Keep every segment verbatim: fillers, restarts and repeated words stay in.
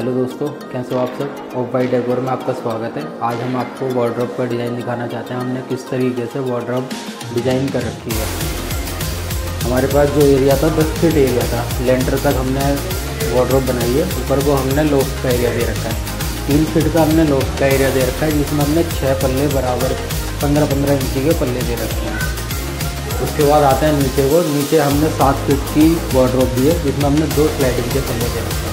Hello दोस्तों, कैसे हो आप सब। ऑफ वाइट डेकोर में आपका स्वागत है। आज हम आपको वार्डरोब का डिज़ाइन दिखाना चाहते हैं। हमने किस तरीके से वार्डरोब डिज़ाइन कर रखी है। हमारे पास जो एरिया था दस फीट एरिया था, लेंटर तक हमने वार्डरोब बनाई है। ऊपर को हमने लोफ्ट का एरिया दे रखा है। तीन फीट का हमने लोफ्ट का एरिया दे रखा है, जिसमें हमने छः पल्ले बराबर पंद्रह पंद्रह इंची के पल्ले दे रखे हैं। उसके बाद आते हैं नीचे को। नीचे हमने सात फीट की वार्डरोब दी है, जिसमें हमने दो स्लाइडिंग के पल्ले दे रखे हैं।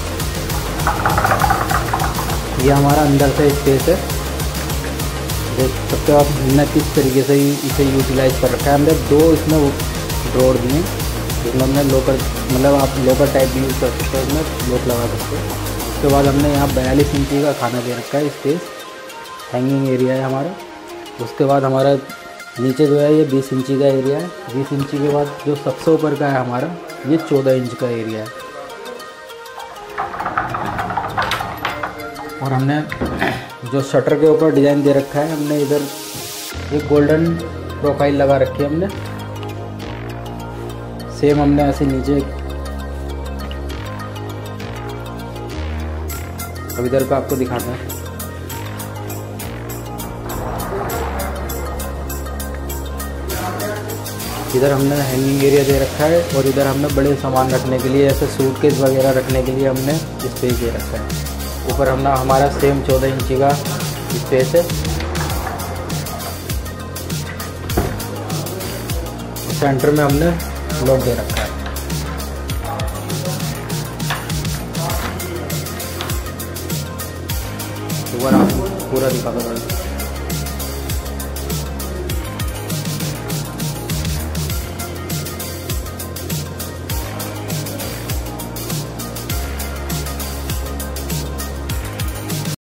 ये हमारा अंदर से स्पेस है, देख सकते हो आप। हमने किस तरीके से इसे यूटिलाइज कर रखा है। हमने दो इसमें ड्रॉर दिए, जिसमें हमने लोकर मतलब आप लोकर टाइप भी यूज़ कर सकते हो, उसमें लोक लगा सकते हो। उसके बाद हमने यहाँ बयालीस इंची का खाना दे रखा है, स्पेस हैंगिंग एरिया है हमारा। उसके बाद हमारा नीचे जो है ये बीस इंची का एरिया है। बीस इंची के बाद जो सबसे ऊपर का है हमारा, ये चौदह इंच का एरिया है। और हमने जो शटर के ऊपर डिज़ाइन दे रखा है, हमने इधर एक गोल्डन प्रोफाइल लगा रखी है हमने। सेम हमने ऐसे नीचे, अब इधर का आपको दिखाते हैं। इधर हमने हैंगिंग एरिया दे रखा है, और इधर हमने बड़े सामान रखने के लिए, ऐसे सूटकेस वगैरह रखने के लिए हमने स्पेस दे रखा है। ऊपर हमने हमारा सेम चौदह इंची का स्पेस है। सेंटर में हमने लॉक दे रखा है। ऊपर आप पूरा दिखा दो।